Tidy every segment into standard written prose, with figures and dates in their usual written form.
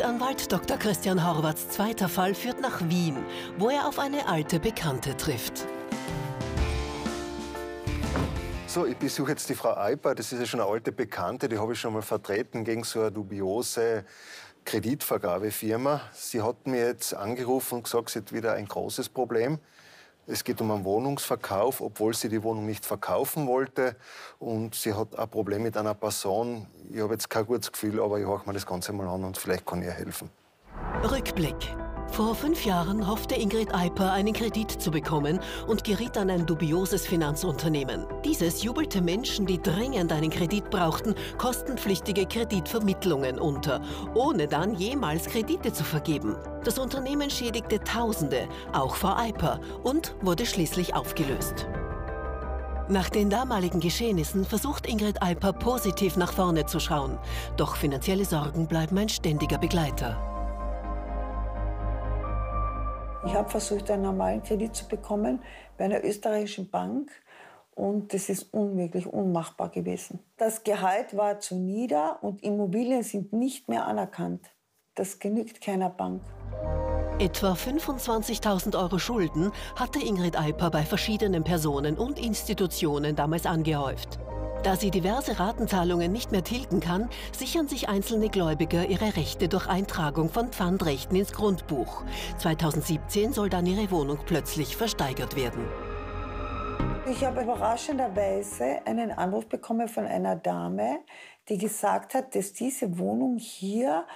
Rechtsanwalt Dr. Christian Horvaths zweiter Fall führt nach Wien, wo er auf eine alte Bekannte trifft. So, ich besuche jetzt die Frau Alper. Das ist ja schon eine alte Bekannte, die habe ich schon mal vertreten gegen so eine dubiose Kreditvergabefirma. Sie hat mir jetzt angerufen und gesagt, sie hat wieder ein großes Problem. Es geht um einen Wohnungsverkauf, obwohl sie die Wohnung nicht verkaufen wollte. Und sie hat ein Problem mit einer Person. Ich habe jetzt kein gutes Gefühl, aber ich höre mir das Ganze mal an und vielleicht kann ich ihr helfen. Rückblick. Vor 5 Jahren hoffte Ingrid Alper, einen Kredit zu bekommen und geriet an ein dubioses Finanzunternehmen. Dieses jubelte Menschen, die dringend einen Kredit brauchten, kostenpflichtige Kreditvermittlungen unter, ohne dann jemals Kredite zu vergeben. Das Unternehmen schädigte Tausende, auch Frau Alper, und wurde schließlich aufgelöst. Nach den damaligen Geschehnissen versucht Ingrid Alper positiv nach vorne zu schauen. Doch finanzielle Sorgen bleiben ein ständiger Begleiter. Ich habe versucht, einen normalen Kredit zu bekommen bei einer österreichischen Bank und das ist unmöglich, unmachbar gewesen. Das Gehalt war zu nieder und Immobilien sind nicht mehr anerkannt. Das genügt keiner Bank. Etwa 25.000 Euro Schulden hatte Ingrid Alper bei verschiedenen Personen und Institutionen damals angehäuft. Da sie diverse Ratenzahlungen nicht mehr tilgen kann, sichern sich einzelne Gläubiger ihre Rechte durch Eintragung von Pfandrechten ins Grundbuch. 2017 soll dann ihre Wohnung plötzlich versteigert werden. Ich habe überraschenderweise einen Anruf bekommen von einer Dame, die gesagt hat, dass diese Wohnung hier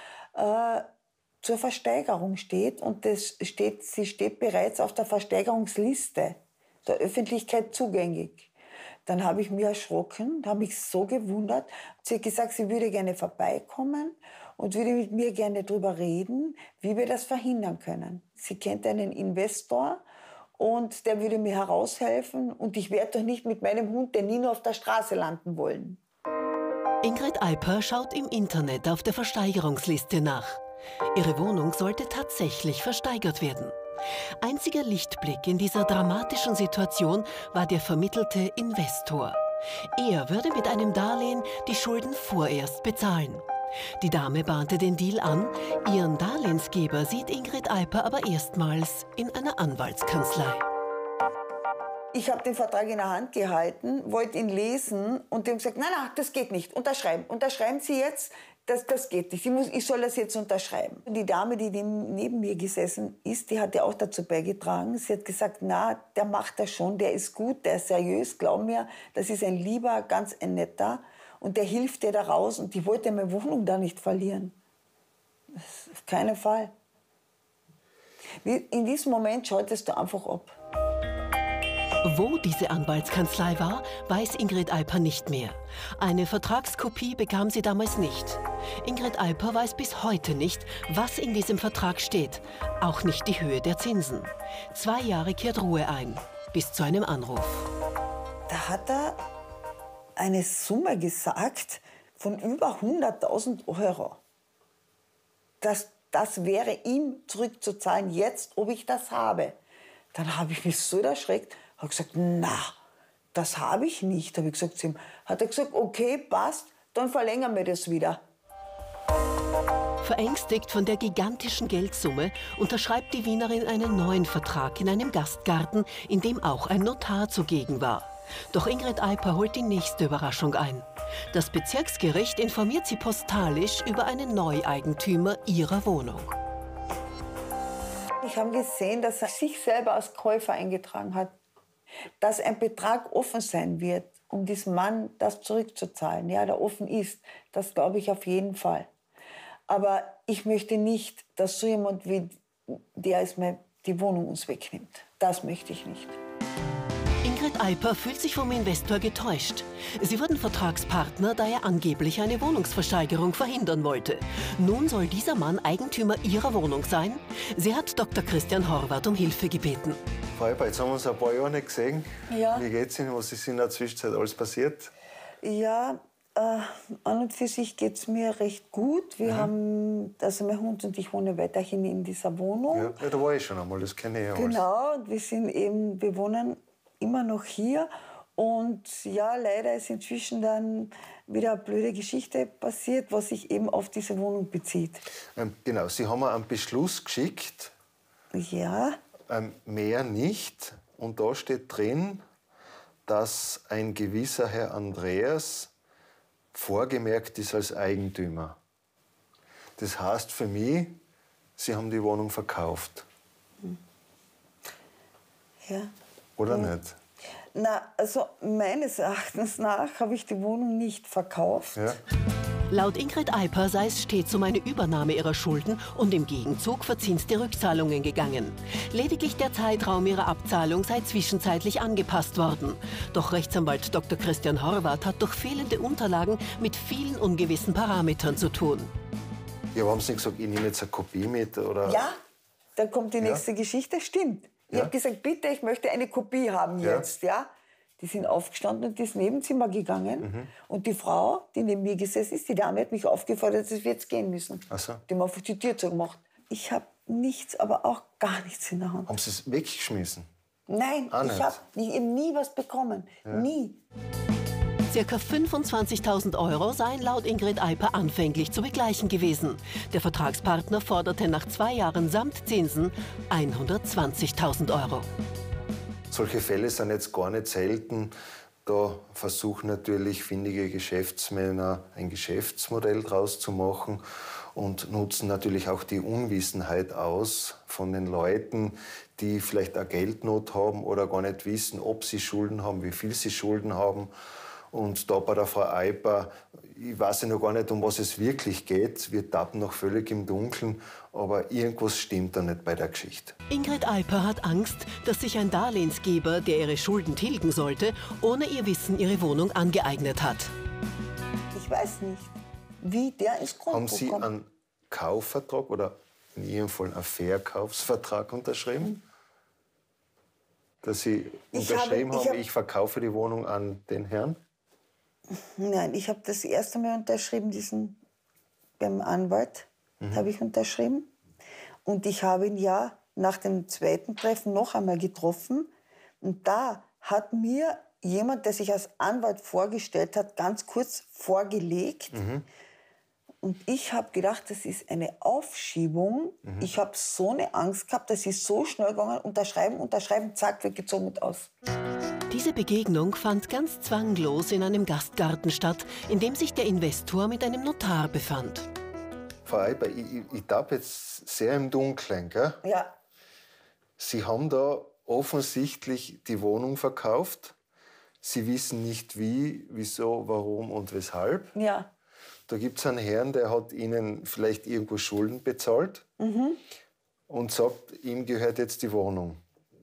zur Versteigerung steht und sie steht bereits auf der Versteigerungsliste, der Öffentlichkeit zugänglich. Dann habe ich mich erschrocken, habe mich so gewundert. Sie hat gesagt, sie würde gerne vorbeikommen und würde mit mir gerne darüber reden, wie wir das verhindern können. Sie kennt einen Investor und der würde mir heraushelfen und ich werde doch nicht mit meinem Hund den Nino auf der Straße landen wollen. Ingrid Alper schaut im Internet auf der Versteigerungsliste nach. Ihre Wohnung sollte tatsächlich versteigert werden. Einziger Lichtblick in dieser dramatischen Situation war der vermittelte Investor. Er würde mit einem Darlehen die Schulden vorerst bezahlen. Die Dame bahnte den Deal an, ihren Darlehensgeber sieht Ingrid Alper aber erstmals in einer Anwaltskanzlei. Ich habe den Vertrag in der Hand gehalten, wollte ihn lesen und die haben gesagt, nein, das geht nicht, unterschreiben. Unterschreiben Sie jetzt, das geht nicht, ich soll das jetzt unterschreiben. Die Dame, die neben mir gesessen ist, die hat ja auch dazu beigetragen. Sie hat gesagt, na, der macht das schon, der ist gut, der ist seriös, glaub mir, das ist ein lieber, ganz ein netter und der hilft dir da raus und die wollte meine Wohnung da nicht verlieren. Das auf keinen Fall. In diesem Moment schaltest du einfach ab. Wo diese Anwaltskanzlei war, weiß Ingrid Alper nicht mehr. Eine Vertragskopie bekam sie damals nicht. Ingrid Alper weiß bis heute nicht, was in diesem Vertrag steht. Auch nicht die Höhe der Zinsen. 2 Jahre kehrt Ruhe ein, bis zu einem Anruf. Da hat er eine Summe gesagt von über 100.000 Euro. Das wäre ihm zurückzuzahlen, jetzt, ob ich das habe. Dann habe ich mich so erschreckt, habe gesagt, na, das habe ich nicht. Habe ich gesagt zu ihm. Hat er gesagt, okay, passt, dann verlängern wir das wieder. Verängstigt von der gigantischen Geldsumme unterschreibt die Wienerin einen neuen Vertrag in einem Gastgarten, in dem auch ein Notar zugegen war. Doch Ingrid Alper holt die nächste Überraschung ein. Das Bezirksgericht informiert sie postalisch über einen Neueigentümer ihrer Wohnung. Ich habe gesehen, dass er sich selber als Käufer eingetragen hat. Dass ein Betrag offen sein wird, um diesem Mann das zurückzuzahlen, ja, der offen ist, das glaube ich auf jeden Fall. Aber ich möchte nicht, dass so jemand wie der ist mir die Wohnung uns wegnimmt. Das möchte ich nicht. Ingrid Alper fühlt sich vom Investor getäuscht. Sie wurden Vertragspartner, da er angeblich eine Wohnungsversteigerung verhindern wollte. Nun soll dieser Mann Eigentümer ihrer Wohnung sein? Sie hat Dr. Christian Horvath um Hilfe gebeten. Frau Alper, jetzt haben wir uns ein paar Jahre nicht gesehen. Ja. Wie geht's Ihnen? Was ist in der Zwischenzeit alles passiert? Ja, an und für sich geht es mir recht gut. Wir haben, also mein Hund und ich wohnen weiterhin in dieser Wohnung. Ja, da war ich schon einmal, das kenne ich ja alles. Genau, und wir wohnen immer noch hier Und ja, leider ist inzwischen dann wieder eine blöde Geschichte passiert, was sich eben auf diese Wohnung bezieht. Genau, Sie haben mir einen Beschluss geschickt. Ja. Mehr nicht. Und da steht drin, dass ein gewisser Herr Andreas vorgemerkt ist als Eigentümer. Das heißt für mich, Sie haben die Wohnung verkauft. Ja. Oder nicht? Na, also meines Erachtens nach habe ich die Wohnung nicht verkauft. Ja. Laut Ingrid Eiper sei es stets um eine Übernahme ihrer Schulden und im Gegenzug verzinste Rückzahlungen gegangen. Lediglich der Zeitraum ihrer Abzahlung sei zwischenzeitlich angepasst worden. Doch Rechtsanwalt Dr. Christian Horvath hat durch fehlende Unterlagen mit vielen ungewissen Parametern zu tun. Ja, aber haben Sie nicht gesagt, ich nehme jetzt eine Kopie mit? Oder? Ja, da kommt die nächste Geschichte. Stimmt. Ich habe gesagt, bitte, ich möchte eine Kopie haben jetzt. Ja? Die sind aufgestanden und ins Nebenzimmer gegangen. Und die Frau, die neben mir gesessen ist, die Dame, hat mich aufgefordert, dass wir jetzt gehen müssen. Ach so. Die haben einfach die Tür zugemacht. Ich habe nichts, aber auch gar nichts in der Hand. Haben Sie es weggeschmissen? Nein, Auch ich nicht? habe eben nie was bekommen. Nie. Circa 25.000 € seien laut Ingrid Eiper anfänglich zu begleichen gewesen. Der Vertragspartner forderte nach 2 Jahren samt Zinsen 120.000 €. Solche Fälle sind jetzt gar nicht selten. Da versuchen natürlich findige Geschäftsmänner ein Geschäftsmodell draus zu machen und nutzen natürlich auch die Unwissenheit aus von den Leuten, die vielleicht eine Geldnot haben oder gar nicht wissen, ob sie Schulden haben, wie viel sie Schulden haben. Und da bei der Frau Eiper, ich weiß ja noch gar nicht, um was es wirklich geht. Wir tappen noch völlig im Dunkeln, aber irgendwas stimmt da nicht bei der Geschichte. Ingrid Eiper hat Angst, dass sich ein Darlehensgeber, der ihre Schulden tilgen sollte, ohne ihr Wissen ihre Wohnung angeeignet hat. Ich weiß nicht, wie der ins Grundbuch Haben Sie kommt. einen Kaufvertrag oder in Ihrem Fall einen Verkaufsvertrag unterschrieben? Dass Sie unterschrieben haben, ich verkaufe die Wohnung an den Herrn? Nein, ich habe das erste Mal unterschrieben, beim Anwalt habe ich unterschrieben. Und ich habe ihn ja nach dem zweiten Treffen noch einmal getroffen. Und da hat mir jemand, der sich als Anwalt vorgestellt hat, ganz kurz vorgelegt. Und ich habe gedacht, das ist eine Aufschiebung. Ich habe so eine Angst gehabt, das ist so schnell gegangen. Unterschreiben, zack, wird gezogen und aus. Diese Begegnung fand ganz zwanglos in einem Gastgarten statt, in dem sich der Investor mit einem Notar befand. Frau Eiper, ich tappe jetzt sehr im Dunkeln, gell? Ja, Sie haben da offensichtlich die Wohnung verkauft. Sie wissen nicht wie, wieso, warum und weshalb. ja. Da gibt es einen Herrn, der hat Ihnen vielleicht irgendwo Schulden bezahlt und sagt, ihm gehört jetzt die Wohnung.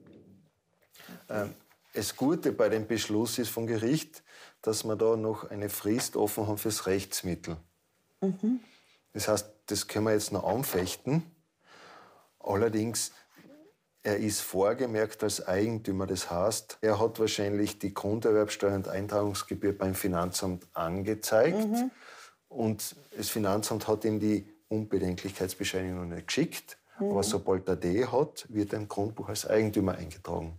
Das Gute bei dem Beschluss ist vom Gericht, dass wir da noch eine Frist offen haben fürs Rechtsmittel. Das heißt, das können wir jetzt noch anfechten. Allerdings, er ist vorgemerkt als Eigentümer. Das heißt, er hat wahrscheinlich die Grunderwerbsteuer und Eintragungsgebühr beim Finanzamt angezeigt. Und das Finanzamt hat ihm die Unbedenklichkeitsbescheinigung noch nicht geschickt. Aber sobald er die hat, wird er im Grundbuch als Eigentümer eingetragen.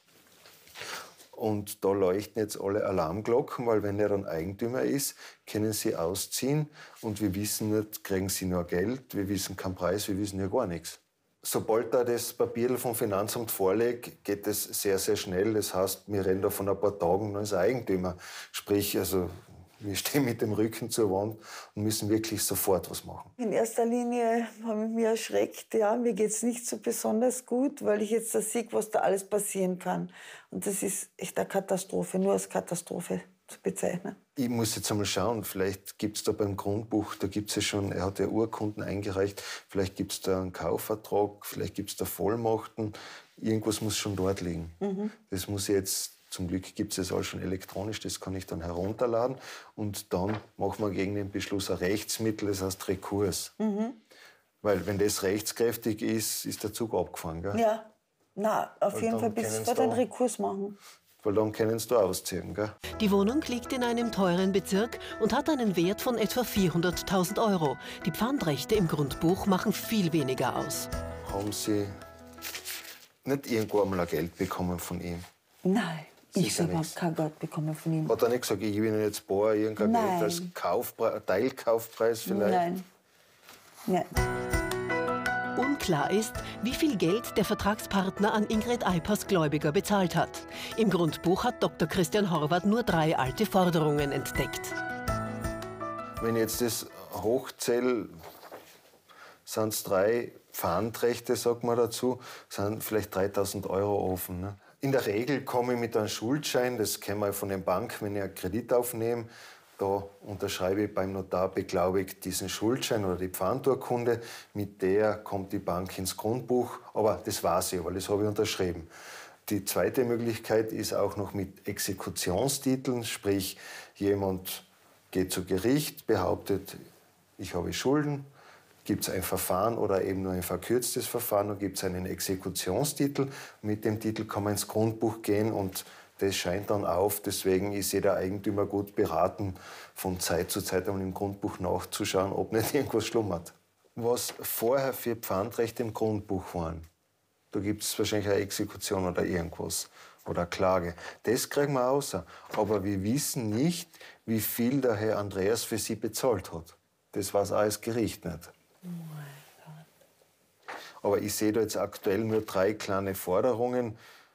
Und da leuchten jetzt alle Alarmglocken, weil wenn er dann Eigentümer ist, können sie ausziehen. Und wir wissen nicht, kriegen sie nur Geld, wir wissen keinen Preis, wir wissen ja gar nichts. Sobald er das Papier vom Finanzamt vorlegt, geht es sehr, sehr schnell. Das heißt, wir reden da von ein paar Tagen als Eigentümer. Sprich, also wir stehen mit dem Rücken zur Wand und müssen wirklich sofort was machen. In erster Linie habe ich mich erschreckt. Ja, mir geht es nicht so besonders gut, weil ich jetzt sehe, was da alles passieren kann. Und das ist echt eine Katastrophe, nur als Katastrophe zu bezeichnen. Ich muss jetzt einmal schauen, vielleicht gibt es da beim Grundbuch, da gibt es ja schon, er hat ja Urkunden eingereicht, vielleicht gibt es da einen Kaufvertrag, vielleicht gibt es da Vollmachten, irgendwas muss schon dort liegen. Das muss ich jetzt, zum Glück gibt es das alles schon elektronisch, das kann ich dann herunterladen und dann machen wir gegen den Beschluss ein Rechtsmittel, das heißt Rekurs. Weil wenn das rechtskräftig ist, ist der Zug abgefahren, gell? Ja, na, auf Weil jeden dann Fall bis können wir Sie den da- Rekurs machen. Weil dann können sie da ausziehen, gell? Die Wohnung liegt in einem teuren Bezirk und hat einen Wert von etwa 400.000 €. Die Pfandrechte im Grundbuch machen viel weniger aus. Haben Sie nicht irgendwo einmal ein Geld bekommen von ihm? Nein, Ich selber habe kein Geld bekommen von ihm. Hat er nicht gesagt, ich will Ihnen jetzt bar irgendein Geld als Teilkaufpreis vielleicht? Nein. Nein. Unklar ist, wie viel Geld der Vertragspartner an Ingrid Eipers Gläubiger bezahlt hat. Im Grundbuch hat Dr. Christian Horvath nur 3 alte Forderungen entdeckt. Wenn ich jetzt das hochzähle, sind es 3 Pfandrechte, sagt man dazu, sind vielleicht 3.000 € offen. Ne? In der Regel komme ich mit einem Schuldschein, das kennen wir von den Banken, wenn ich einen Kredit aufnehme. Da unterschreibe ich beim Notar beglaubigt diesen Schuldschein oder die Pfandurkunde. Mit der kommt die Bank ins Grundbuch. Aber das weiß ich, weil das habe ich unterschrieben. Die zweite Möglichkeit ist auch noch mit Exekutionstiteln. Sprich, jemand geht zu Gericht, behauptet, ich habe Schulden. Gibt es ein Verfahren oder eben nur ein verkürztes Verfahren, dann gibt es einen Exekutionstitel. Mit dem Titel kann man ins Grundbuch gehen und das scheint dann auf. Deswegen ist jeder Eigentümer gut beraten, von Zeit zu Zeit einmal im Grundbuch nachzuschauen, ob nicht irgendwas schlummert. Was vorher für Pfandrechte im Grundbuch waren, da gibt es wahrscheinlich eine Exekution oder irgendwas oder eine Klage. Das kriegen wir raus. Aber wir wissen nicht, wie viel der Herr Andreas für sie bezahlt hat. Das weiß auch das Gericht nicht. Oh mein Gott. Aber ich sehe da jetzt aktuell nur 3 kleine Forderungen.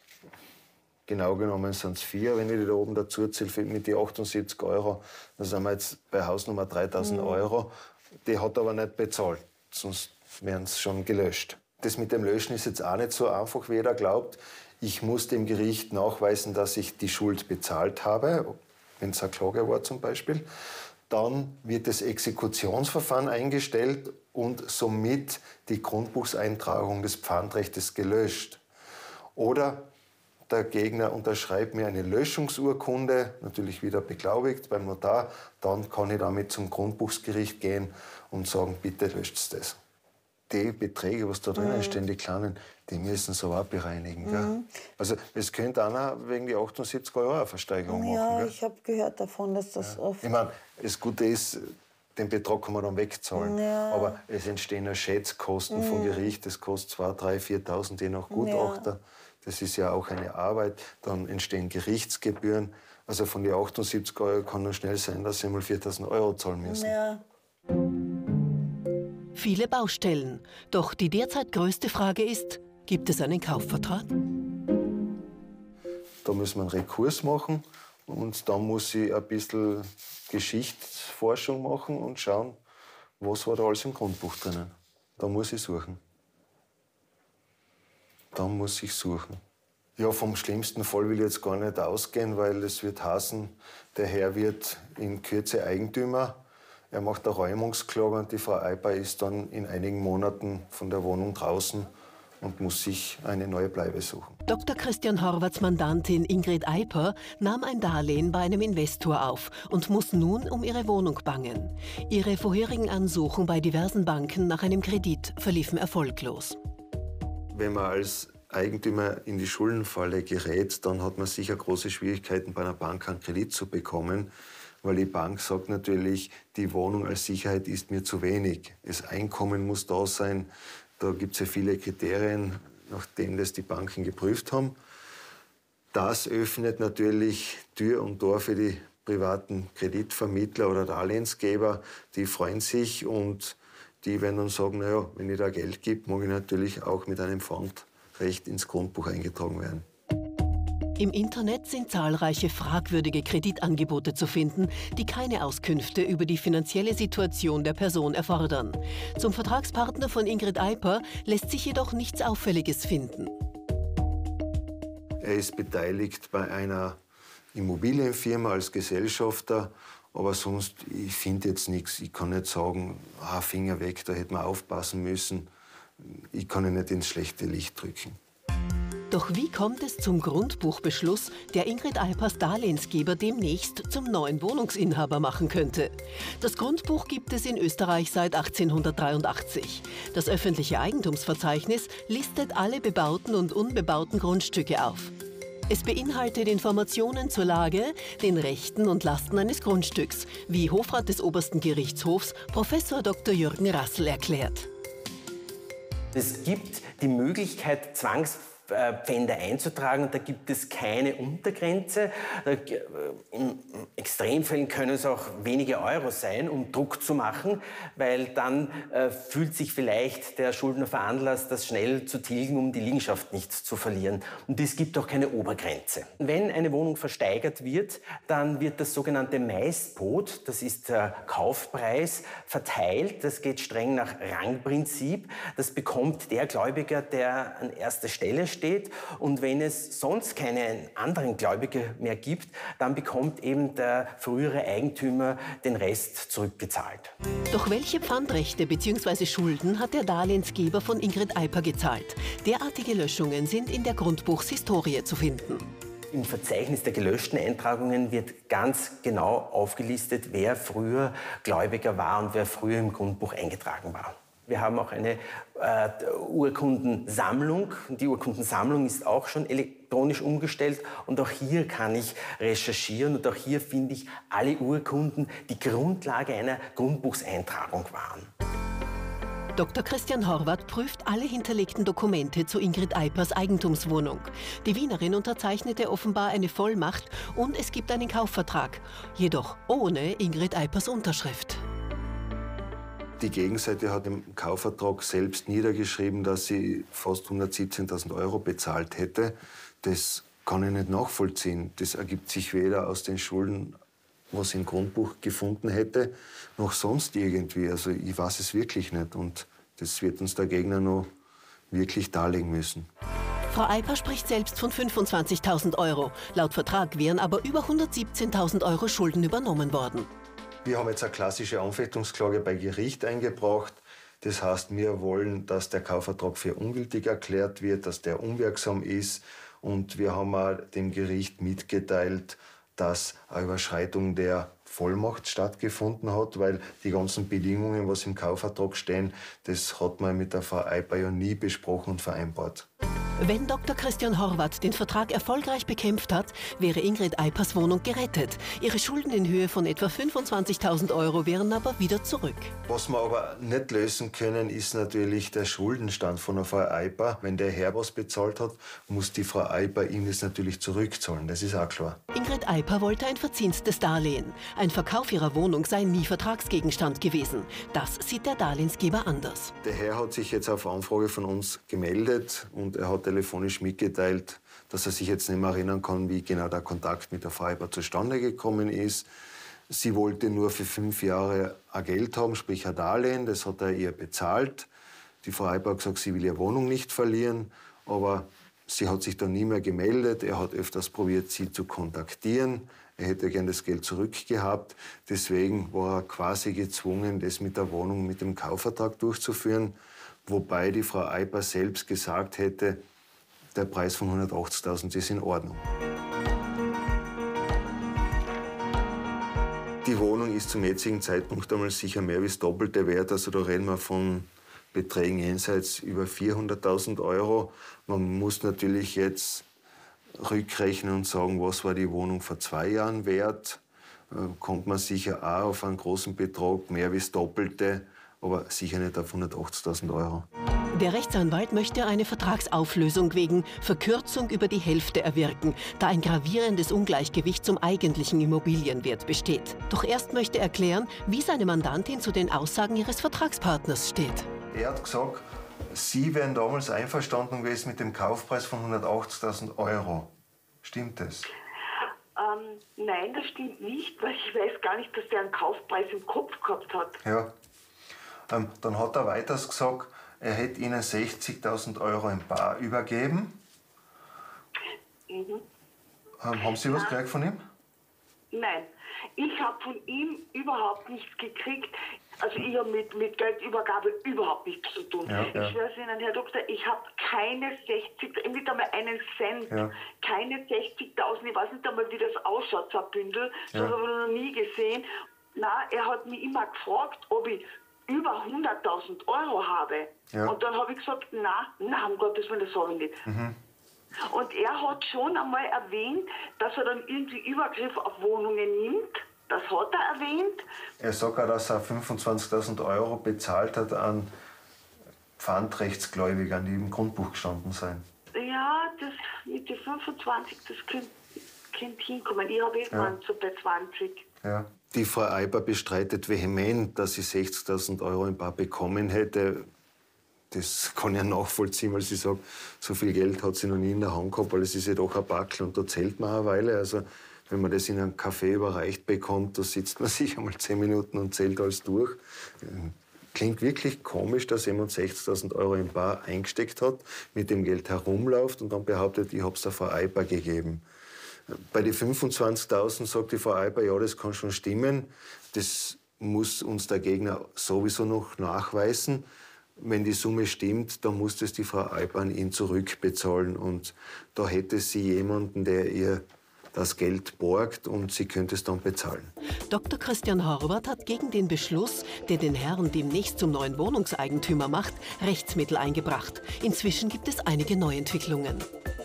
Genau genommen sind es 4, wenn ich die da oben dazu zähle, mit den 78 €. Dann sind wir jetzt bei Hausnummer 3.000 €. Die hat aber nicht bezahlt, sonst wären sie schon gelöscht. Das mit dem Löschen ist jetzt auch nicht so einfach, wie jeder glaubt. Ich muss dem Gericht nachweisen, dass ich die Schuld bezahlt habe, wenn es eine Klage war zum Beispiel. Dann wird das Exekutionsverfahren eingestellt und somit die Grundbuchseintragung des Pfandrechtes gelöscht. Oder der Gegner unterschreibt mir eine Löschungsurkunde, natürlich wieder beglaubigt beim Notar. Dann kann ich damit zum Grundbuchsgericht gehen und sagen, bitte löscht das. Die Beträge, was da drinnen stehen, die kleinen, die müssen so auch bereinigen. Gell? Also es könnte einer wegen die 78 € eine Versteigerung machen. Ja, Gell? ich habe gehört davon, dass das oft... Ich meine, das Gute ist, den Betrag kann man dann wegzahlen. Ja. Aber es entstehen ja Schätzkosten vom Gericht. Das kostet 2.000, 3.000, 4.000 je nach Gutachter. Ja. Das ist ja auch eine Arbeit. Dann entstehen Gerichtsgebühren. Also von den 78 € kann nur schnell sein, dass sie mal 4.000 € zahlen müssen. Ja. Viele Baustellen. Doch die derzeit größte Frage ist, gibt es einen Kaufvertrag? Da müssen wir einen Rekurs machen und dann muss ich ein bisschen Geschichtsforschung machen und schauen, was war da alles im Grundbuch drinnen. Da muss ich suchen. Dann muss ich suchen. Ja, vom schlimmsten Fall will ich jetzt gar nicht ausgehen, weil es wird heißen, der Herr wird in Kürze Eigentümer. Er macht eine Räumungsklage und die Frau Eiper ist dann in einigen Monaten von der Wohnung draußen und muss sich eine neue Bleibe suchen. Dr. Christian Horvaths Mandantin Ingrid Eiper nahm ein Darlehen bei einem Investor auf und muss nun um ihre Wohnung bangen. Ihre vorherigen Ansuchen bei diversen Banken nach einem Kredit verliefen erfolglos. Wenn man als Eigentümer in die Schuldenfalle gerät, dann hat man sicher große Schwierigkeiten, bei einer Bank einen Kredit zu bekommen, weil die Bank sagt natürlich, die Wohnung als Sicherheit ist mir zu wenig. Das Einkommen muss da sein. Da gibt es ja viele Kriterien, nach denen das die Banken geprüft haben. Das öffnet natürlich Tür und Tor für die privaten Kreditvermittler oder Darlehensgeber. Die freuen sich und die werden dann sagen, naja, wenn ich da Geld gebe, mag ich natürlich auch mit einem Pfandrecht ins Grundbuch eingetragen werden. Im Internet sind zahlreiche fragwürdige Kreditangebote zu finden, die keine Auskünfte über die finanzielle Situation der Person erfordern. Zum Vertragspartner von Ingrid Eiper lässt sich jedoch nichts Auffälliges finden. Er ist beteiligt bei einer Immobilienfirma als Gesellschafter, aber sonst, ich finde jetzt nichts. Ich kann nicht sagen, Finger weg, da hätte man aufpassen müssen. Ich kann ihn nicht ins schlechte Licht drücken. Doch wie kommt es zum Grundbuchbeschluss, der Ingrid Eipers Darlehensgeber demnächst zum neuen Wohnungsinhaber machen könnte? Das Grundbuch gibt es in Österreich seit 1883. Das öffentliche Eigentumsverzeichnis listet alle bebauten und unbebauten Grundstücke auf. Es beinhaltet Informationen zur Lage, den Rechten und Lasten eines Grundstücks, wie Hofrat des Obersten Gerichtshofs Prof. Dr. Jürgen Rassel erklärt. Es gibt die Möglichkeit, Pfände einzutragen. Und da gibt es keine Untergrenze. In Extremfällen können es auch wenige Euro sein, um Druck zu machen, weil dann fühlt sich vielleicht der Schuldner veranlasst, das schnell zu tilgen, um die Liegenschaft nicht zu verlieren. Und es gibt auch keine Obergrenze. Wenn eine Wohnung versteigert wird, dann wird das sogenannte Maistpot, das ist der Kaufpreis, verteilt. Das geht streng nach Rangprinzip. Das bekommt der Gläubiger, der an erster Stelle steht. Und wenn es sonst keinen anderen Gläubiger mehr gibt, dann bekommt eben der frühere Eigentümer den Rest zurückgezahlt. Doch welche Pfandrechte bzw. Schulden hat der Darlehensgeber von Ingrid Eiper gezahlt? Derartige Löschungen sind in der Grundbuchshistorie zu finden. Im Verzeichnis der gelöschten Eintragungen wird ganz genau aufgelistet, wer früher Gläubiger war und wer früher im Grundbuch eingetragen war. Wir haben auch eine Urkundensammlung. Die Urkundensammlung ist auch schon elektronisch umgestellt. Und auch hier kann ich recherchieren und auch hier finde ich alle Urkunden, die Grundlage einer Grundbuchseintragung waren. Dr. Christian Horvath prüft alle hinterlegten Dokumente zu Ingrid Eipers Eigentumswohnung. Die Wienerin unterzeichnete offenbar eine Vollmacht und es gibt einen Kaufvertrag. Jedoch ohne Ingrid Eipers Unterschrift. Die Gegenseite hat im Kaufvertrag selbst niedergeschrieben, dass sie fast 117.000 € bezahlt hätte. Das kann ich nicht nachvollziehen. Das ergibt sich weder aus den Schulden, was ich im Grundbuch gefunden hätte, noch sonst irgendwie. Also ich weiß es wirklich nicht. Und das wird uns der Gegner noch wirklich darlegen müssen. Frau Eiper spricht selbst von 25.000 €. Laut Vertrag wären aber über 117.000 € Schulden übernommen worden. Wir haben jetzt eine klassische Anfechtungsklage bei Gericht eingebracht. Das heißt, wir wollen, dass der Kaufvertrag für ungültig erklärt wird, dass der unwirksam ist. Und wir haben auch dem Gericht mitgeteilt, dass eine Überschreitung der Vollmacht stattgefunden hat, weil die ganzen Bedingungen, was im Kaufvertrag stehen, das hat man mit der Frau Eiper ja nie besprochen und vereinbart. Wenn Dr. Christian Horvath den Vertrag erfolgreich bekämpft hat, wäre Ingrid Eipers Wohnung gerettet. Ihre Schulden in Höhe von etwa 25.000 € wären aber wieder zurück. Was wir aber nicht lösen können, ist natürlich der Schuldenstand von der Frau Eiper. Wenn der Herr was bezahlt hat, muss die Frau Eiper ihm das natürlich zurückzahlen. Das ist auch klar. Ingrid Eiper wollte ein verzinstes Darlehen. Ein Verkauf ihrer Wohnung sei nie Vertragsgegenstand gewesen. Das sieht der Darlehensgeber anders. Der Herr hat sich jetzt auf Anfrage von uns gemeldet und er hat telefonisch mitgeteilt, dass er sich jetzt nicht mehr erinnern kann, wie genau der Kontakt mit der Frau Eiper zustande gekommen ist. Sie wollte nur für 5 Jahre ein Geld haben, sprich ein Darlehen. Das hat er ihr bezahlt. Die Frau Eiper hat gesagt, sie will ihre Wohnung nicht verlieren. Aber sie hat sich dann nie mehr gemeldet. Er hat öfters probiert, sie zu kontaktieren. Er hätte gern das Geld zurückgehabt. Deswegen war er quasi gezwungen, das mit der Wohnung, mit dem Kaufvertrag durchzuführen. Wobei die Frau Eiper selbst gesagt hätte, der Preis von 180.000 ist in Ordnung. Die Wohnung ist zum jetzigen Zeitpunkt einmal sicher mehr wie das Doppelte wert. Also da reden wir von Beträgen jenseits über 400.000 €. Man muss natürlich jetzt rückrechnen und sagen, was war die Wohnung vor 2 Jahren wert. Kommt man sicher auch auf einen großen Betrag, mehr wie das Doppelte, aber sicher nicht auf 180.000 €. Der Rechtsanwalt möchte eine Vertragsauflösung wegen Verkürzung über die Hälfte erwirken, da ein gravierendes Ungleichgewicht zum eigentlichen Immobilienwert besteht. Doch erst möchte er klären, wie seine Mandantin zu den Aussagen ihres Vertragspartners steht. Er hat gesagt, Sie wären damals einverstanden gewesen mit dem Kaufpreis von 180.000 €. Stimmt das? Nein, das stimmt nicht, weil ich weiß gar nicht, dass der einen Kaufpreis im Kopf gehabt hat. Ja. Dann hat er weiters gesagt, er hätte Ihnen 60.000 € in bar übergeben. Mhm. Haben Sie was gekriegt von ihm? Nein, ich habe von ihm überhaupt nichts gekriegt. Also ich habe mit Geldübergabe überhaupt nichts zu tun. Ja. Ich schwöre es Ihnen, Herr Doktor, ich habe keine 60, nicht einmal einen Cent, keine 60.000, ich weiß nicht einmal, wie das ausschaut, so ein Bündel, das habe ich noch nie gesehen. Na, er hat mich immer gefragt, ob ich über 100.000 € habe. Ja. Und dann habe ich gesagt, na, um Gottes Willen, das habe ich nicht. Mhm. Und er hat schon einmal erwähnt, dass er dann irgendwie Übergriff auf Wohnungen nimmt. Das hat er erwähnt. Er sagt auch, dass er 25.000 € bezahlt hat an Pfandrechtsgläubigern, die im Grundbuch gestanden sind. Ja, das mit den 25, das könnte hinkommen. Ich habe irgendwann so bei 20. Ja. Die Frau Eiber bestreitet vehement, dass sie 60.000 € im Bar bekommen hätte. Das kann ich ja nachvollziehen, weil sie sagt, so viel Geld hat sie noch nie in der Hand gehabt, weil es ist ja doch ein Backel und da zählt man eine Weile. Also, wenn man das in einem Café überreicht bekommt, da sitzt man sich einmal 10 Minuten und zählt alles durch. Klingt wirklich komisch, dass jemand 60.000 € im Bar eingesteckt hat, mit dem Geld herumläuft und dann behauptet, ich habe es der Frau Eiber gegeben. Bei den 25.000 sagt die Frau Eiber, ja, das kann schon stimmen. Das muss uns der Gegner sowieso noch nachweisen. Wenn die Summe stimmt, dann muss das die Frau Eiber an ihn zurückbezahlen. Und da hätte sie jemanden, der ihr das Geld borgt und sie könnte es dann bezahlen. Dr. Christian Horvath hat gegen den Beschluss, der den Herrn demnächst zum neuen Wohnungseigentümer macht, Rechtsmittel eingebracht. Inzwischen gibt es einige Neuentwicklungen.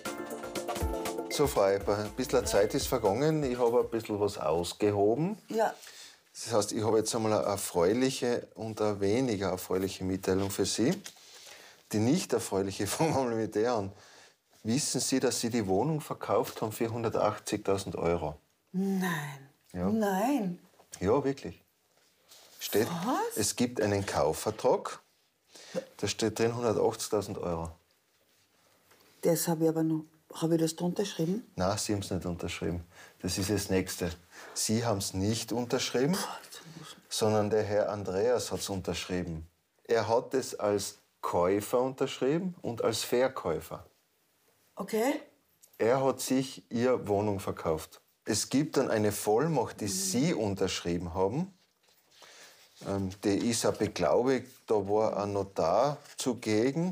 So, Frau Eiber, ein bisschen Zeit ist vergangen. Ich habe ein bisschen was ausgehoben. Ja. Das heißt, ich habe jetzt einmal eine erfreuliche und eine weniger erfreuliche Mitteilung für Sie. Die nicht erfreuliche fangen wir mal mit der an. Wissen Sie, dass Sie die Wohnung verkauft haben für 180.000 €? Nein. Ja. Nein. Ja, wirklich. Steht, Was? es gibt einen Kaufvertrag, da steht drin 180.000 €. Das habe ich aber noch. Habe ich das da unterschrieben? Nein, Sie haben es nicht unterschrieben. Das ist das Nächste. Sie haben es nicht unterschrieben, sondern der Herr Andreas hat es unterschrieben. Er hat es als Käufer unterschrieben und als Verkäufer. Okay. Er hat sich Ihre Wohnung verkauft. Es gibt dann eine Vollmacht, die Sie unterschrieben haben. Die ist auch beglaubigt, da war ein Notar zugegen.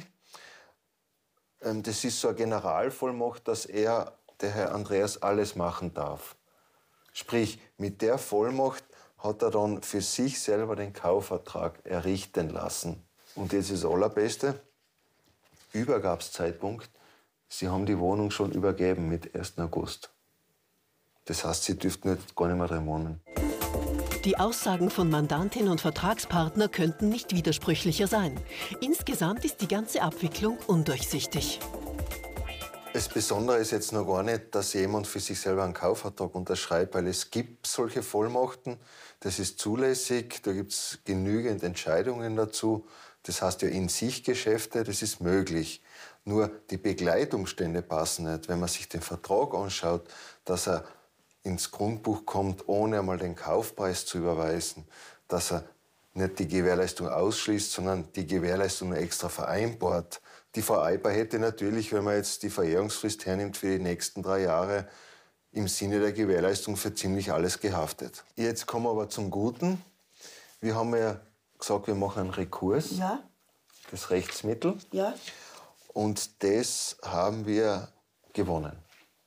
Das ist so eine Generalvollmacht, dass der Herr Andreas, alles machen darf. Sprich, mit der Vollmacht hat er dann für sich selber den Kaufvertrag errichten lassen. Und jetzt ist das Allerbeste, Übergabszeitpunkt, Sie haben die Wohnung schon übergeben mit 1. August. Das heißt, Sie dürften jetzt gar nicht mehr drin wohnen. Die Aussagen von Mandantin und Vertragspartner könnten nicht widersprüchlicher sein. Insgesamt ist die ganze Abwicklung undurchsichtig. Das Besondere ist jetzt noch gar nicht, dass jemand für sich selber einen Kaufvertrag unterschreibt, weil es gibt solche Vollmachten, das ist zulässig, da gibt es genügend Entscheidungen dazu. Das heißt ja in sich Geschäfte, das ist möglich. Nur die Begleitumstände passen nicht. Wenn man sich den Vertrag anschaut, dass er ins Grundbuch kommt, ohne einmal den Kaufpreis zu überweisen, dass er nicht die Gewährleistung ausschließt, sondern die Gewährleistung extra vereinbart. Die Frau Eiber hätte natürlich, wenn man jetzt die Verjährungsfrist hernimmt, für die nächsten 3 Jahre im Sinne der Gewährleistung für ziemlich alles gehaftet. Jetzt kommen wir aber zum Guten. Wir haben ja gesagt, wir machen einen Rekurs, Ja. das Rechtsmittel. Ja. Und das haben wir gewonnen.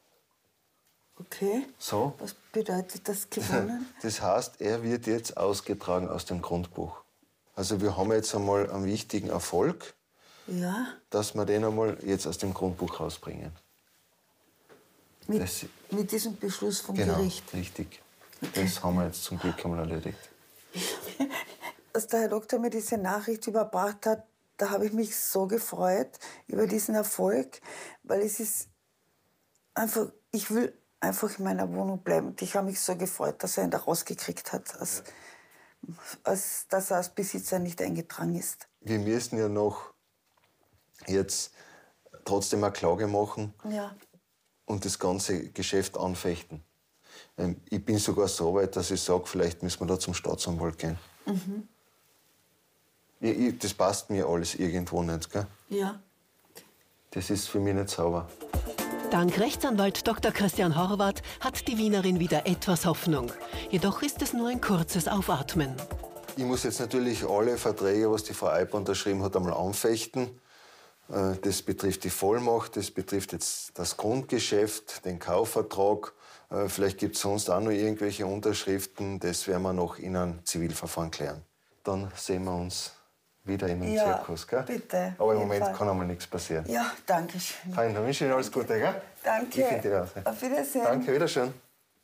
Okay. So. Was bedeutet das gewonnen? Das heißt, er wird jetzt ausgetragen aus dem Grundbuch. Also wir haben jetzt einmal einen wichtigen Erfolg, Ja. dass wir den einmal jetzt aus dem Grundbuch rausbringen. Mit diesem Beschluss vom Genau, Gericht. richtig. Das haben wir jetzt zum Glück einmal erledigt. Als der Herr Doktor mir diese Nachricht überbracht hat, da habe ich mich so gefreut über diesen Erfolg, weil es ist einfach, ich will einfach in meiner Wohnung bleiben. Und ich habe mich so gefreut, dass er ihn da rausgekriegt hat, dass er als Besitzer nicht eingetragen ist. Wir müssen ja noch jetzt trotzdem eine Klage machen Ja. und das ganze Geschäft anfechten. Ich bin sogar so weit, dass ich sage, vielleicht müssen wir da zum Staatsanwalt gehen. Mhm. Das passt mir alles irgendwo nicht, gell? Ja. Das ist für mich nicht sauber. Dank Rechtsanwalt Dr. Christian Horvath hat die Wienerin wieder etwas Hoffnung. Jedoch ist es nur ein kurzes Aufatmen. Ich muss jetzt natürlich alle Verträge, was die Frau Eiber unterschrieben hat, einmal anfechten. Das betrifft die Vollmacht, das betrifft jetzt das Grundgeschäft, den Kaufvertrag. Vielleicht gibt es sonst auch noch irgendwelche Unterschriften. Das werden wir noch in einem Zivilverfahren klären. Dann sehen wir uns wieder in einem Zirkus, gell? Bitte. Aber im Moment kann einmal nichts passieren. Ja, danke schön. Fein, dann wünsche ich Ihnen alles Gute, gell? Danke. Ich finde die raus. Auf Wiedersehen. Danke, wiederschön.